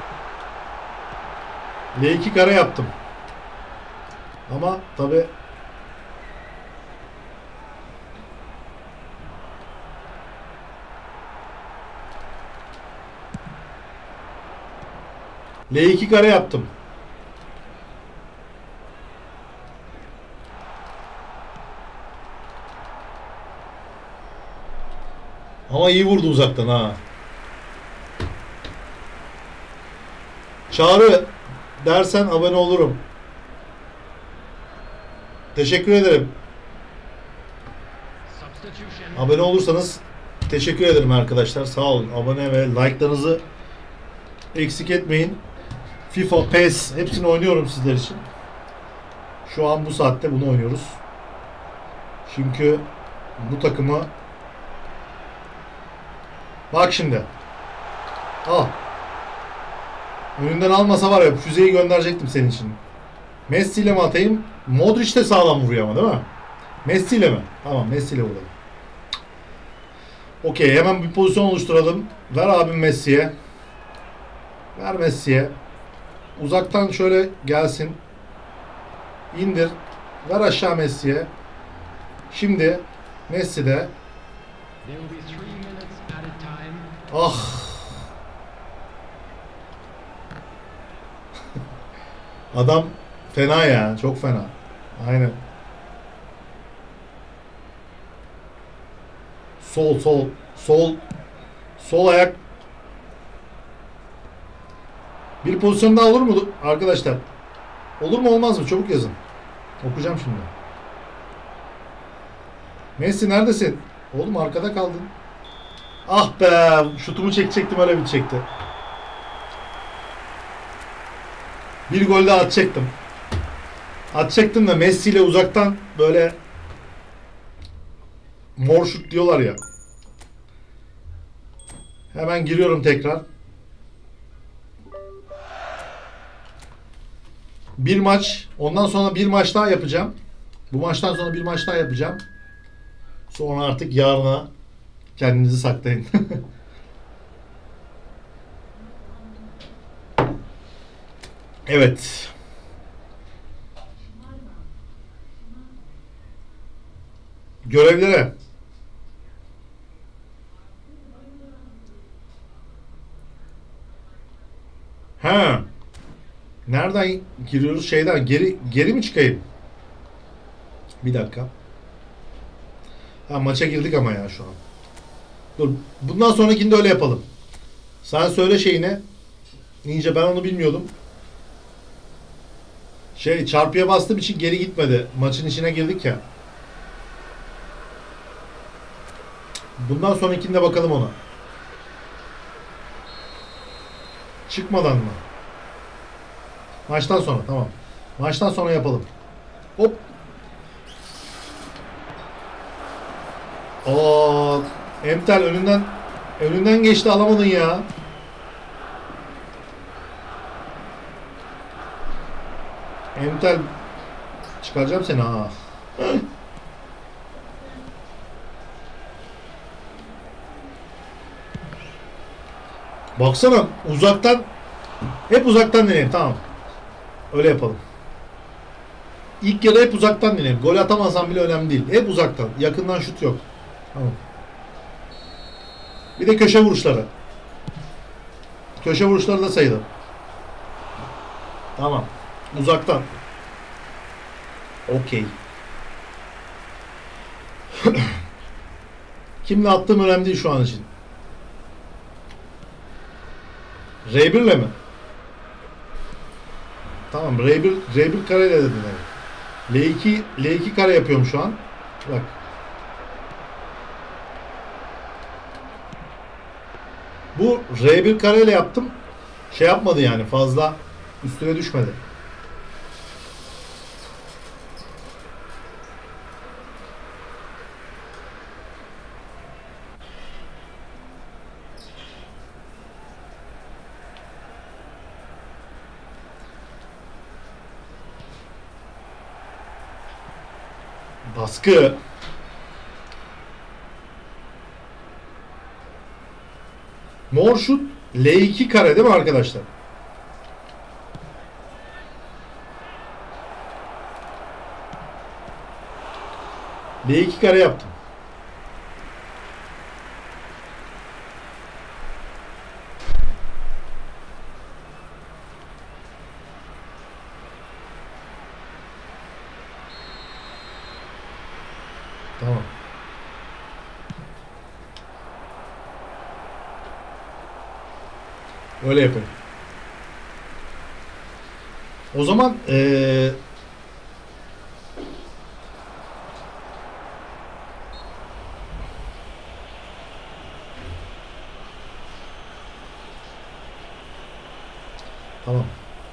L2 kare yaptım. Ama tabi L2 kare yaptım. Ama iyi vurdu uzaktan ha. Çağrı dersen abone olurum. Teşekkür ederim. Abone olursanız teşekkür ederim arkadaşlar. Sağ olun. Abone ve like'larınızı eksik etmeyin. FIFA, PES hepsini oynuyorum sizler için. Şu an bu saatte bunu oynuyoruz. Çünkü bu takımı bak şimdi. Al. Önünden almasa var ya füzeyi gönderecektim senin için. Messi ile mi atayım? Modric de sağlam vuruyor ama değil mi? Messi ile mi? Tamam, Messi ile vuralım. Okey, hemen bir pozisyon oluşturalım. Ver abim Messi'ye. Ver Messi'ye. Uzaktan şöyle gelsin. İndir. Ver aşağı Messi'ye. Şimdi Messi de. Ah. Adam fena ya. Çok fena. Aynen. Sol ayak. Bir pozisyon daha olur mu arkadaşlar? Olur mu olmaz mı? Çabuk yazın. Okuyacağım şimdi. Messi neredesin? Oğlum arkada kaldın. Ah be! Şutumu çekecektim, öyle bitecekti. Bir gol daha atacaktım. Atacaktım da Messi ile uzaktan böyle mor şut diyorlar ya. Hemen giriyorum tekrar. Bir maç. Ondan sonra bir maç daha yapacağım. Bu maçtan sonra bir maç daha yapacağım. Sonra artık yarına kendinizi saklayın. Evet. Görevlere. Ha. Nereden giriyoruz? Şeyden geri mi çıkayım? Bir dakika. Ha, maça girdik ama ya şu an. Dur. Bundan sonrakinde öyle yapalım. Sen söyle şeyine. İyice ben onu bilmiyordum. Çarpıya bastığım için geri gitmedi. Maçın içine girdik ya. Bundan sonrakinde bakalım ona. Çıkmadan mı? Maçtan sonra, tamam. Maçtan sonra yapalım. Hop. Aa, Emtel önünden geçti, alamadın ya. Emtel çıkaracağım seni ha. Baksana uzaktan, hep uzaktan deneyelim, tamam. Öyle yapalım. İlk yarı hep uzaktan deneyelim. Gol atamazsam bile önemli değil. Hep uzaktan. Yakından şut yok. Tamam. Bir de köşe vuruşları. Köşe vuruşları da sayılır. Tamam. Uzaktan. Okey. Kimle attığım önemli değil şu an için. R1'le mi? Tamam, R1 kareyle dedim yani. L2 kare yapıyorum şu an. Bak. Bu R1 kareyle yaptım. Şey yapmadı yani, fazla üstüne düşmedi. Baskı. Mor şut L2 kare değil mi arkadaşlar? L2 kare yaptım. Öyle yapın. O zaman tamam.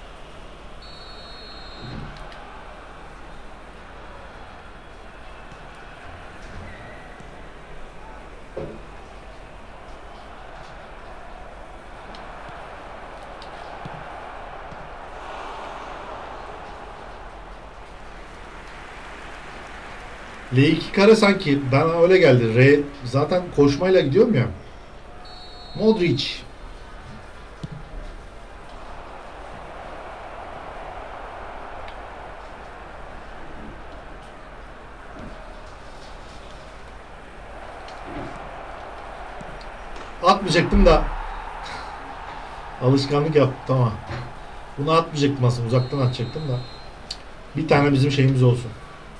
L2 kare sanki bana öyle geldi. R zaten koşmayla gidiyorum ya. Modric. Atmayacaktım da alışkanlık yaptım ama bunu atmayacaktım aslında, uzaktan atacaktım da bir tane bizim şeyimiz olsun.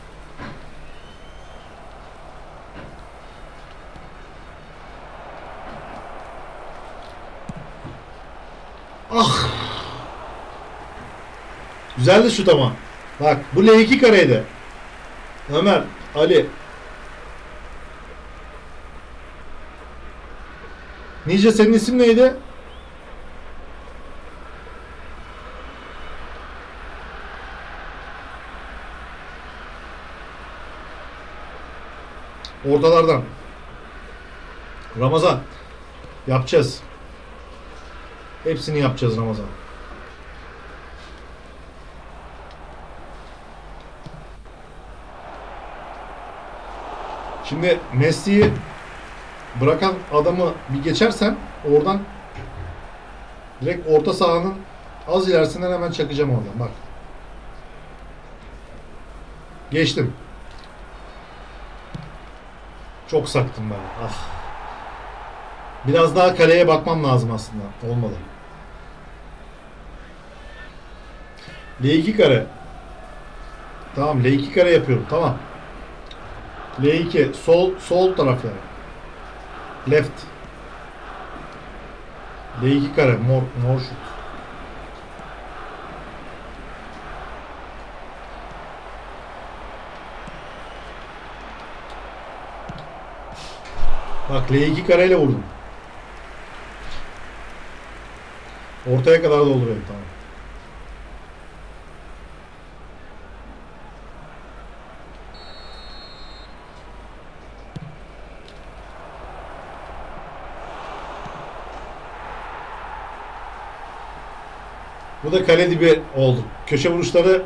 Ah! Güzeldi şut ama. Bak bu L2 kareydi. Ömer, Ali. Nice, senin isim neydi? Ortalardan. Ramazan. Yapacağız. Hepsini yapacağız Ramazan. Şimdi Messi'yi bırakan adamı bir geçersen oradan direkt orta sahanın az ilerisinden hemen çakacağım oradan. Bak. Geçtim. Çok saktım ben. Ah. Biraz daha kaleye bakmam lazım aslında. Olmadı. L2 kare. Tamam, L2 kare yapıyorum. Tamam. L2 sol taraf yani. Left. L2 kare mor şut. Bak L2 kareyle vurdum. Ortaya kadar dolduruyorum, tamam. Bu da kale dibi oldu. Köşe vuruşları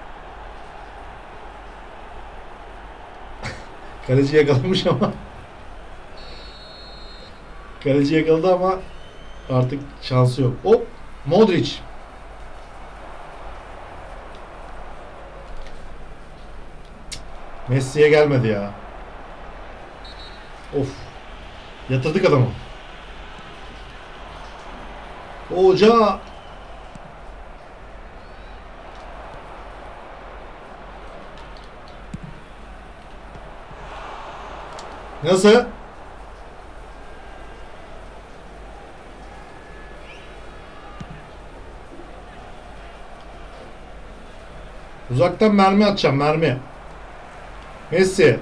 kaleci yakalamış ama kaleci yakaladı ama artık şansı yok. Hop, Modric. Messi'ye gelmedi ya. Of. Yatırdık adamı. Hoca. Nasıl? Uzaktan mermi atacağım, mermi. Messi.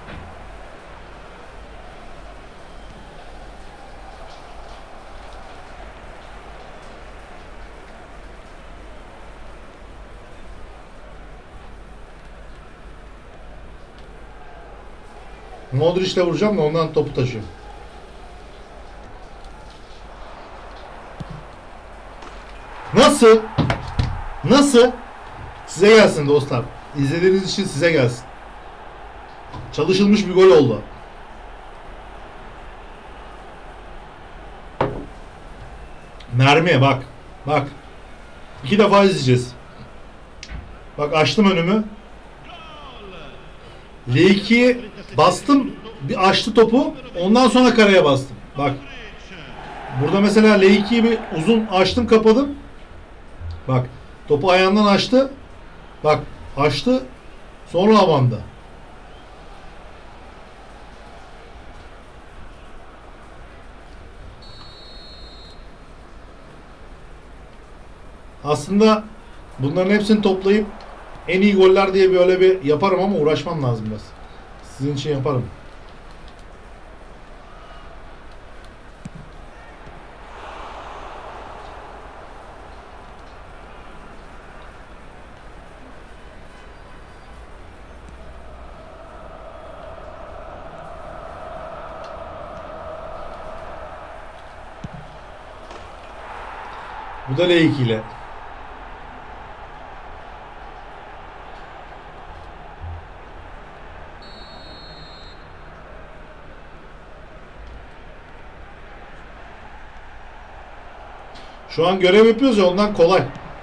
Modric'le vuracağım da ondan topu taşıyorum. Nasıl? Nasıl? Size gelsin dostlar. İzlediğiniz için size gelsin. Çalışılmış bir gol oldu. Mermiye bak. Bak. 2 defa izleyeceğiz. Bak açtım önümü. L2'ye bastım. Bir açtı topu. Ondan sonra kareye bastım. Bak. Burada mesela L2'yi bir uzun açtım, kapadım. Bak. Topu ayağından açtı. Bak. Açtı. Sonra havanda. Aslında bunların hepsini toplayıp en iyi goller diye böyle bir yaparım ama uğraşmam lazım biraz. Sizin için yaparım. Bu da L2 ile. Şu an görev yapıyoruz ya, ondan kolay.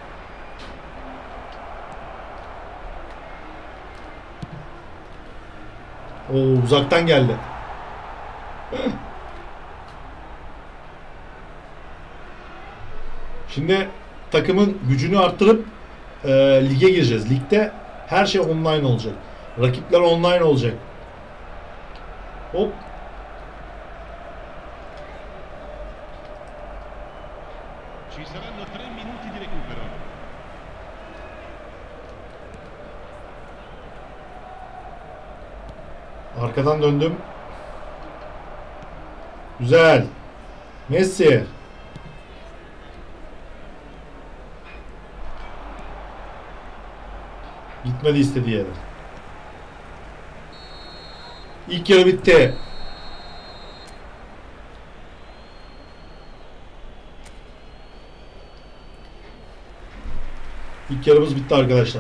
Oo, uzaktan geldi. Şimdi takımın gücünü arttırıp lige gireceğiz. Ligde her şey online olacak. Rakipler online olacak. Hop. Arkadan döndüm. Güzel. Messi. Gitmedi istediği yere. İlk yarı bitti. İlk yarımız bitti arkadaşlar.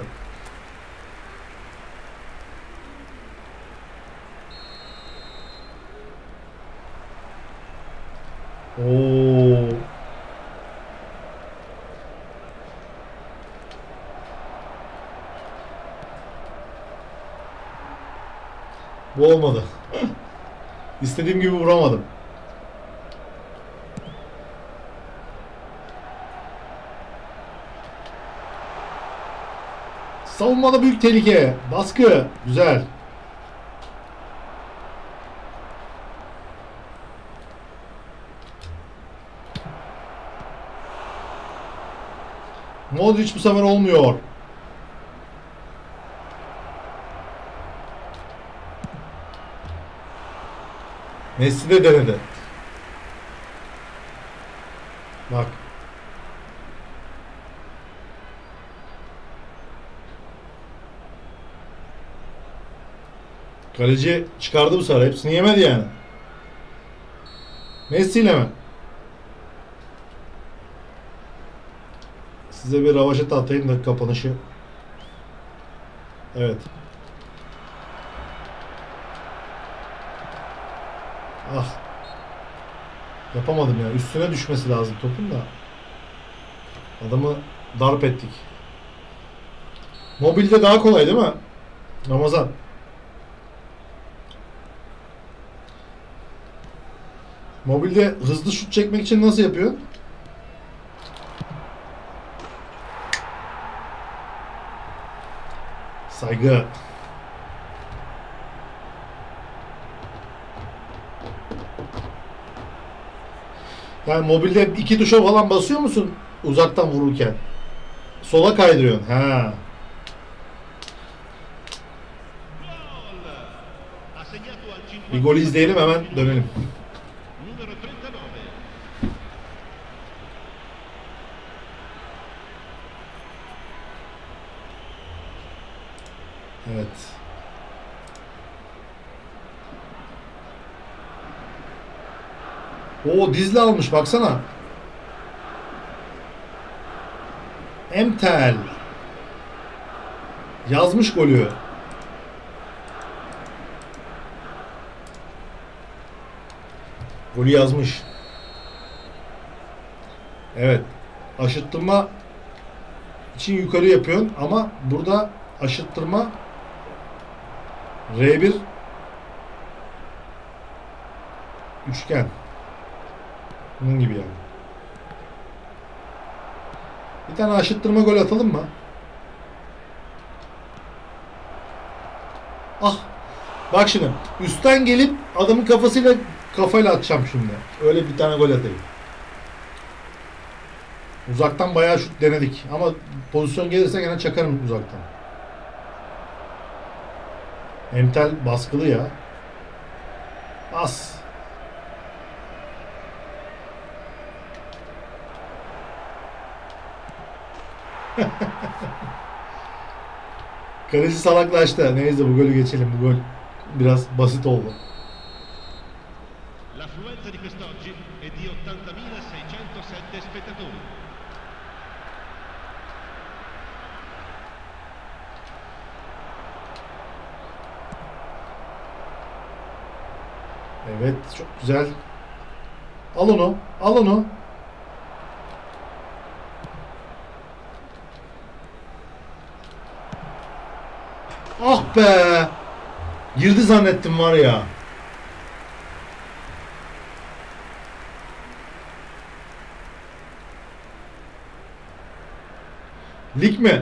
Oo. Bu olmadı. İstediğim gibi vuramadım. Savunmada büyük tehlike. Baskı. Güzel. Modric bu sefer olmuyor. Messi de denedi. Bak. Kaleci çıkardı bu sefer. Hepsini yemedi yani. Messi ile mi? Size bir ravaşata atayım da kapanışı. Evet. Ah. Yapamadım ya. Üstüne düşmesi lazım topun da. Adamı darp ettik. Mobilde daha kolay değil mi? Ramazan. Mobilde hızlı şut çekmek için nasıl yapıyorsun? Saygı. Yani mobilde iki tuşa falan basıyor musun uzaktan vururken? Sola kaydırıyorsun. Ha. Bir gol izleyelim, hemen dönelim. Evet. O dizli almış baksana. Emtel. Yazmış golü. Golü yazmış. Evet. Aşıttırma için yukarı yapıyorsun ama burada aşıttırma R1 üçgen. Bunun gibi yani. Bir tane aşıttırma gol atalım mı? Ah. Bak şimdi. Üstten gelip adamın kafayla atacağım şimdi. Öyle bir tane gol atayım. Uzaktan bayağı şut denedik. Ama pozisyon gelirse gene çakarım uzaktan. Emtel baskılı ya. As. Kaleci salaklaştı. Neyse bu golü geçelim. Bu gol biraz basit oldu. L'affluenza di quest'oggi è di 80.607 spettatori. Evet, çok güzel. Al onu. Al onu. Ah be. Girdi zannettim var ya. Lig mi?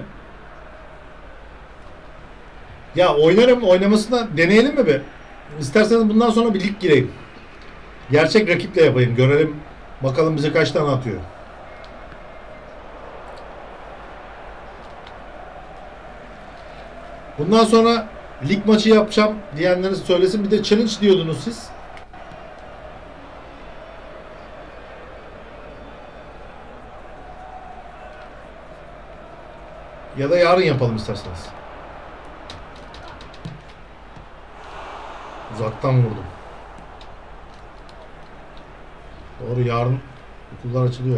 Ya oynarım, oynamasına deneyelim mi be? İsterseniz bundan sonra bir lig gireyim. Gerçek rakiple yapayım. Görelim bakalım bize kaç tane atıyor. Bundan sonra lig maçı yapacağım diyenleriniz söylesin. Bir de challenge diyordunuz siz. Ya da yarın yapalım isterseniz. Uzaktan vurdum. Doğru, yarın okullar açılıyor.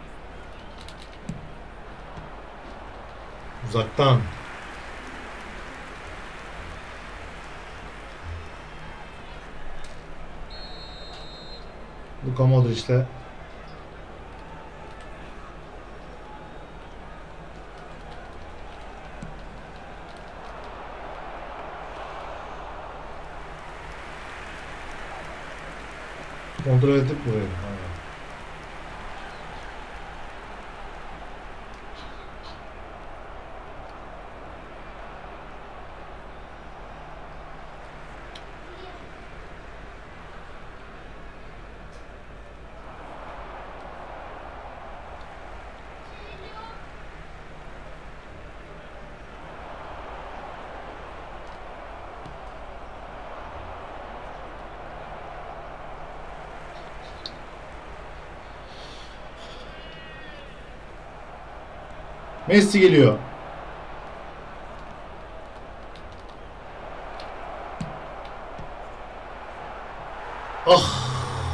Uzaktan. Luka Modric'le kontrol edip buraya. Messi geliyor. Ah.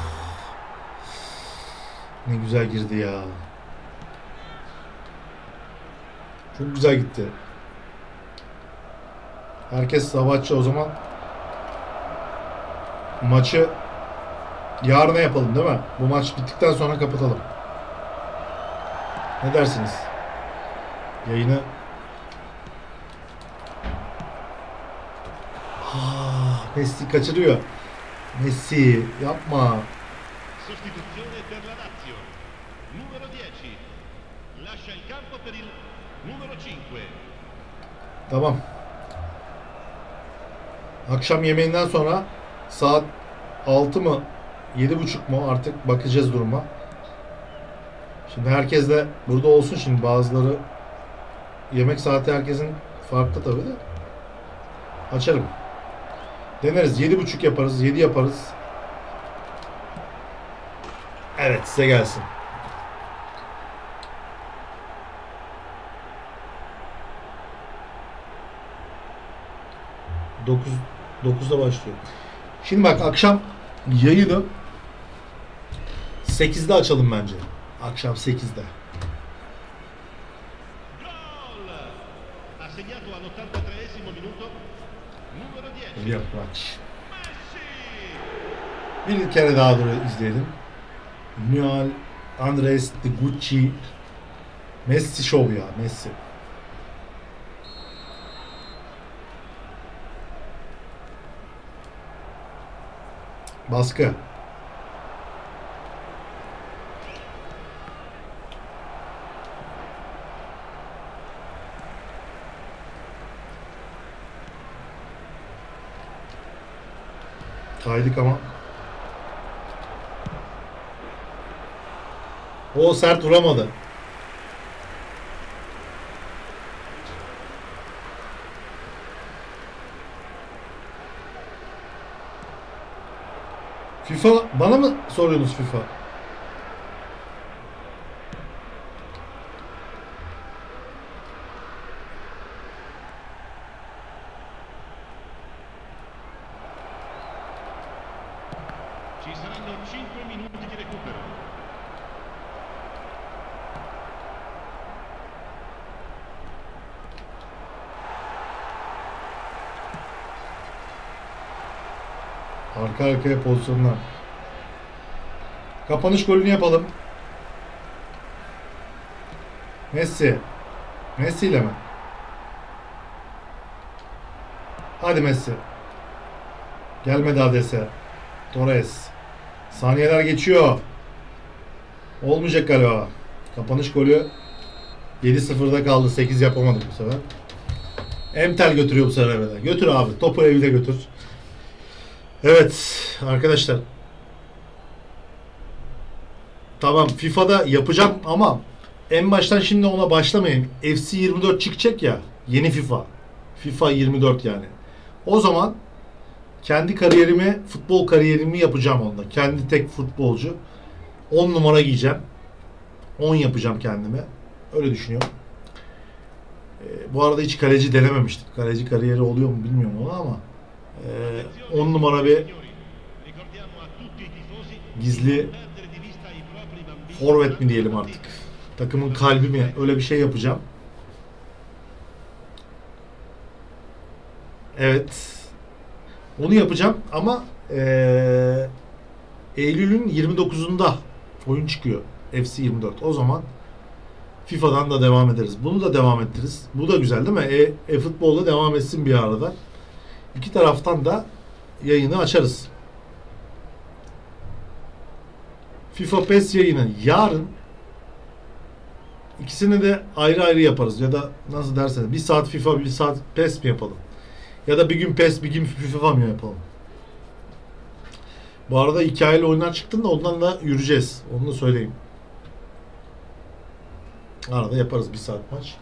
Ne güzel girdi ya. Çok güzel gitti. Herkes savaşçı o zaman. Maçı yarına yapalım değil mi? Bu maç bittikten sonra kapatalım. Ne dersiniz? Yayını Messi kaçırıyor. Messi yapma. Sostituzione per la Lazio. Numero 10. Lascia il campo per il numero 5. Tamam. Akşam yemeğinden sonra saat 6 mı 7.30 mu artık bakacağız duruma. Şimdi herkes de burada olsun, şimdi bazıları yemek saati herkesin farklı tabii de. Açarım. Deneriz. 7.30 yaparız. 7 yaparız. Evet, size gelsin. Dokuzda başlıyor. Şimdi bak, akşam yayını 8'de açalım bence. Akşam 8'de. Gol! Ha segnato all'83esimo minuto. Numero 10. Yaprak. Messi! Bir kere daha izleyelim. Nual Andres de Gucci. Messi show ya. Messi. Baskı. Kaydık ama. O sert vuramadı. FIFA bana mı soruyorsunuz FIFA? Ci saranno 5 minuti di recupero. Arka arkaya pozisyonlar. Kapanış golünü yapalım. Messi. Messi ile mi? Hadi Messi. Gelmedi Adese. Torres. Saniyeler geçiyor. Olmayacak galiba. Kapanış golü 7-0'da kaldı. 8 yapamadık bu sefer. Emtel götürüyor bu sefer eve de. Götür abi. Topu evde götür. Evet arkadaşlar. Tamam FIFA'da yapacağım ama en baştan şimdi ona başlamayayım. FC 24 çıkacak ya. Yeni FIFA. FIFA 24 yani. O zaman kendi kariyerimi, futbol kariyerimi yapacağım onda. Kendi tek futbolcu. 10 numara giyeceğim. 10 yapacağım kendime. Öyle düşünüyorum. Bu arada hiç kaleci denememiştim. Kaleci kariyeri oluyor mu bilmiyorum onu ama 10 numara bir gizli forvet mi diyelim artık. Takımın kalbi mi? Öyle bir şey yapacağım. Evet. Onu yapacağım ama Eylül'ün 29'unda oyun çıkıyor. FC 24. O zaman FIFA'dan da devam ederiz. Bunu da devam ettiririz. Bu da güzel değil mi? Futbolda devam etsin bir arada. İki taraftan da yayını açarız. FIFA PES yayını yarın, ikisini de ayrı ayrı yaparız ya da nasıl derseniz bir saat FIFA bir saat PES mi yapalım ya da bir gün PES bir gün FIFA mı yapalım. Bu arada hikayeli oyunlar çıktığında ondan da yürüyeceğiz, onu da söyleyeyim. Arada yaparız bir saat maç.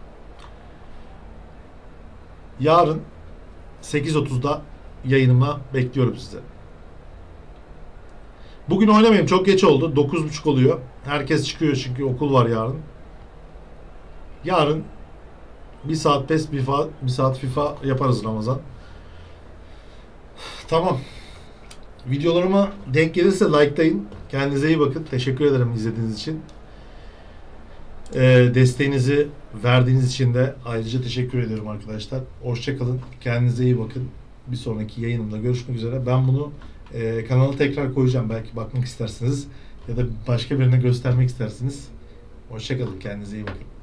Yarın 8.30'da yayınıma bekliyorum size. Bugün oynamayayım. Çok geç oldu. 9.30 oluyor. Herkes çıkıyor çünkü okul var yarın. Yarın bir saat PES, bir saat FIFA yaparız Ramazan. Tamam. Videolarıma denk gelirse likelayın. Kendinize iyi bakın. Teşekkür ederim izlediğiniz için. Desteğinizi verdiğiniz için de ayrıca teşekkür ediyorum arkadaşlar. Hoşça kalın. Kendinize iyi bakın. Bir sonraki yayınımda görüşmek üzere. Ben bunu kanala tekrar koyacağım. Belki bakmak istersiniz ya da başka birine göstermek istersiniz. Hoşça kalın. Kendinize iyi bakın.